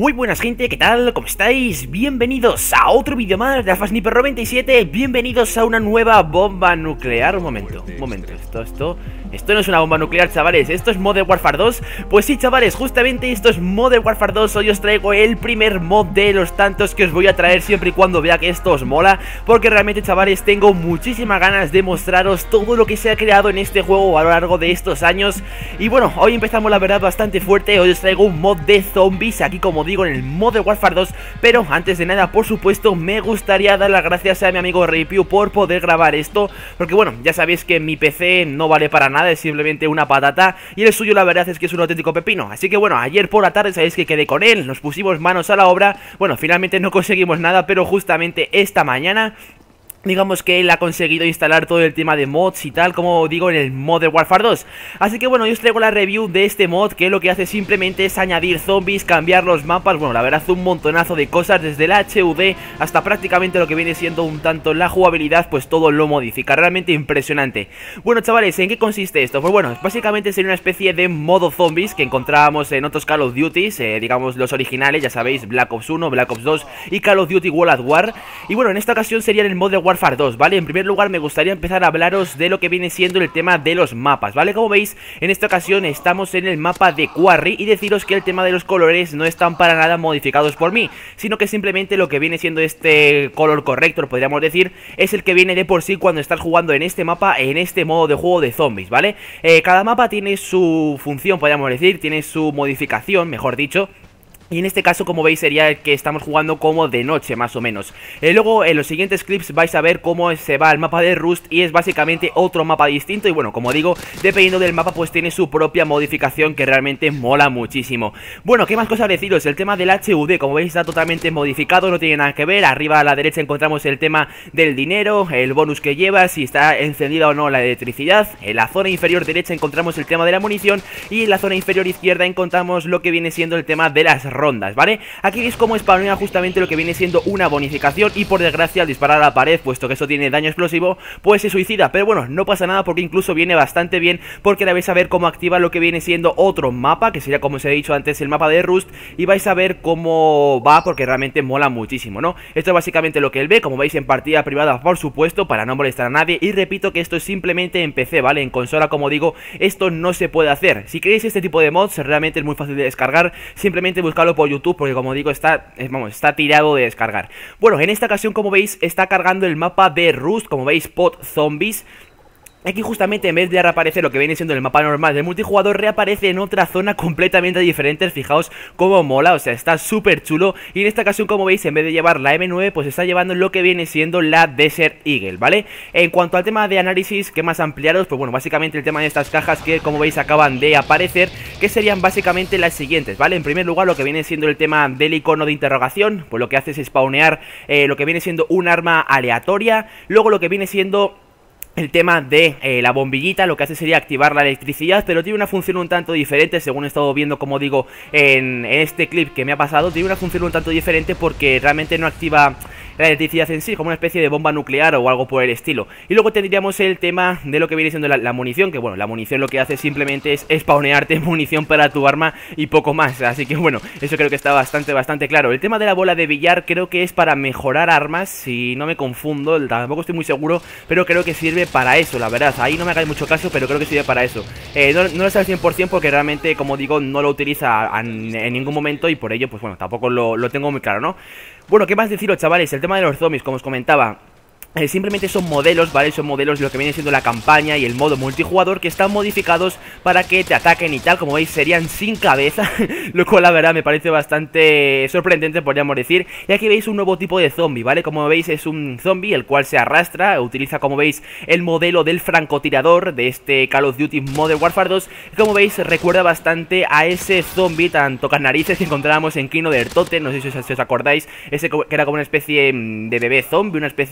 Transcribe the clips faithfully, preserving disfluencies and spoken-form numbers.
Muy buenas gente, ¿qué tal? ¿Cómo estáis? Bienvenidos a otro vídeo más de AlphaSniper noventa y siete. Bienvenidos a una nueva bomba nuclear. Un momento, un momento, esto, esto Esto no es una bomba nuclear, chavales, esto es Modern Warfare dos. Pues sí, chavales, justamente esto es Modern Warfare dos. Hoy os traigo el primer mod de los tantos que os voy a traer siempre y cuando vea que esto os mola, porque realmente, chavales, tengo muchísimas ganas de mostraros todo lo que se ha creado en este juego a lo largo de estos años. Y bueno, hoy empezamos la verdad bastante fuerte. Hoy os traigo un mod de zombies, aquí como digo en el Modern Warfare dos. Pero antes de nada, por supuesto, me gustaría dar las gracias a mi amigo Raypew por poder grabar esto, porque bueno, ya sabéis que mi P C no vale para nada, es simplemente una patata, y el suyo la verdad es que es un auténtico pepino. Así que bueno, ayer por la tarde sabéis que quedé con él, nos pusimos manos a la obra. Bueno, finalmente no conseguimos nada, pero justamente esta mañana digamos que él ha conseguido instalar todo el tema de mods y tal, como digo, en el Modern Warfare dos. Así que bueno, yo os traigo la review de este mod, que lo que hace simplemente es añadir zombies, cambiar los mapas. Bueno, la verdad, un montonazo de cosas, desde el H U D hasta prácticamente lo que viene siendo un tanto la jugabilidad, pues todo lo modifica, realmente impresionante. Bueno, chavales, ¿en qué consiste esto? Pues bueno, básicamente sería una especie de modo zombies que encontrábamos en otros Call of Duty, eh, digamos los originales, ya sabéis, Black Ops uno, Black Ops dos y Call of Duty World at War. Y bueno, en esta ocasión sería en el Modern Warfare Warfare dos, ¿vale? En primer lugar me gustaría empezar a hablaros de lo que viene siendo el tema de los mapas, ¿vale? Como veis, en esta ocasión estamos en el mapa de Quarry, y deciros que el tema de los colores no están para nada modificados por mí, sino que simplemente lo que viene siendo este color corrector, podríamos decir, es el que viene de por sí cuando estás jugando en este mapa, en este modo de juego de zombies, ¿vale? Eh, cada mapa tiene su función, podríamos decir, tiene su modificación, mejor dicho. Y en este caso, como veis, sería que estamos jugando como de noche, más o menos. eh, Luego, en los siguientes clips vais a ver cómo se va el mapa de Rust, y es básicamente otro mapa distinto. Y bueno, como digo, dependiendo del mapa, pues tiene su propia modificación, que realmente mola muchísimo. Bueno, ¿qué más cosas deciros? El tema del H U D, como veis, está totalmente modificado, no tiene nada que ver. Arriba a la derecha encontramos el tema del dinero, el bonus que lleva, si está encendida o no la electricidad. En la zona inferior derecha encontramos el tema de la munición, y en la zona inferior izquierda encontramos lo que viene siendo el tema de las rondas, ¿vale? Aquí veis cómo spawnea justamente lo que viene siendo una bonificación, y por desgracia al disparar a la pared, puesto que eso tiene daño explosivo, pues se suicida. Pero bueno, no pasa nada, porque incluso viene bastante bien, porque ahora vais a ver cómo activa lo que viene siendo otro mapa, que sería, como os he dicho antes, el mapa de Rust, y vais a ver cómo va, porque realmente mola muchísimo, ¿no? Esto es básicamente lo que él ve, como veis, en partida privada, por supuesto, para no molestar a nadie. Y repito que esto es simplemente en P C, ¿vale? En consola, como digo, esto no se puede hacer. Si queréis este tipo de mods, realmente es muy fácil de descargar, simplemente buscarlo por YouTube, porque como digo, está, vamos, está tirado de descargar. Bueno, en esta ocasión, como veis, está cargando el mapa de Rust, como veis, Pod Zombies. Aquí justamente, en vez de reaparecer lo que viene siendo el mapa normal del multijugador, reaparece en otra zona completamente diferente. Fijaos cómo mola, o sea, está súper chulo. Y en esta ocasión, como veis, en vez de llevar la M nueve, pues está llevando lo que viene siendo la Desert Eagle, ¿vale? En cuanto al tema de análisis, ¿qué más ampliaros? Pues bueno, básicamente el tema de estas cajas que, como veis, acaban de aparecer, que serían básicamente las siguientes, ¿vale? En primer lugar, lo que viene siendo el tema del icono de interrogación, pues lo que hace es spawnear eh, lo que viene siendo un arma aleatoria. Luego lo que viene siendo el tema de eh, la bombillita, lo que hace sería activar la electricidad, pero tiene una función un tanto diferente, según he estado viendo, como digo, en, en este clip que me ha pasado. Tiene una función un tanto diferente, porque realmente no activa la electricidad en sí, como una especie de bomba nuclear o algo por el estilo. Y luego tendríamos el tema de lo que viene siendo la, la munición, que bueno, la munición lo que hace simplemente es spawnearte munición para tu arma y poco más. Así que bueno, eso creo que está bastante, bastante claro. El tema de la bola de billar creo que es para mejorar armas, si no me confundo, tampoco estoy muy seguro, pero creo que sirve para eso, la verdad. Ahí no me hagáis mucho caso, pero creo que sirve para eso. eh, No, no lo sé al cien por cien, porque realmente, como digo, no lo utiliza en, en ningún momento, y por ello, pues bueno, tampoco lo, lo tengo muy claro, ¿no? Bueno, ¿qué más deciros, chavales? El tema de los zombies, como os comentaba, Eh, simplemente son modelos, ¿vale? Son modelos de lo que viene siendo la campaña y el modo multijugador, que están modificados para que te ataquen y tal. Como veis, serían sin cabeza, lo cual la verdad me parece bastante sorprendente, podríamos decir. Y aquí veis un nuevo tipo de zombie, ¿vale? Como veis, es un zombie el cual se arrastra, utiliza, como veis, el modelo del francotirador de este Call of Duty Modern Warfare dos. Y como veis, recuerda bastante a ese zombie tan tocanarices que encontrábamos en Kino der Toten, no sé si os, si os acordáis, ese que era como una especie de bebé zombie, una especie de Golem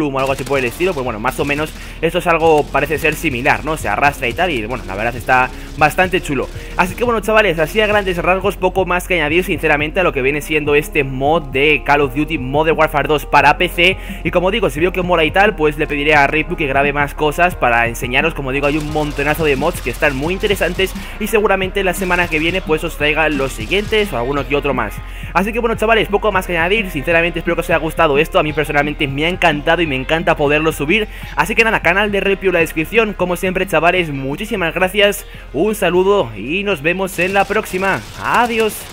Gollum o algo así por el estilo, pues bueno, más o menos esto es algo, parece ser similar, ¿no? Se arrastra y tal, y bueno, la verdad está bastante chulo. Así que bueno, chavales, así a grandes rasgos, poco más que añadir sinceramente a lo que viene siendo este mod de Call of Duty Modern Warfare dos para P C. Y como digo, si veo que mola y tal, pues le pediré a Ripu que grabe más cosas para enseñaros. Como digo, hay un montonazo de mods que están muy interesantes y seguramente la semana que viene pues os traiga los siguientes o alguno que otro más. Así que bueno, chavales, poco más que añadir, sinceramente espero que os haya gustado esto. A mí personalmente me ha encantado y me encanta poderlo subir. Así que nada, canal de Ripu en la descripción. Como siempre, chavales, muchísimas gracias, un saludo y nos vemos en la próxima. Adiós.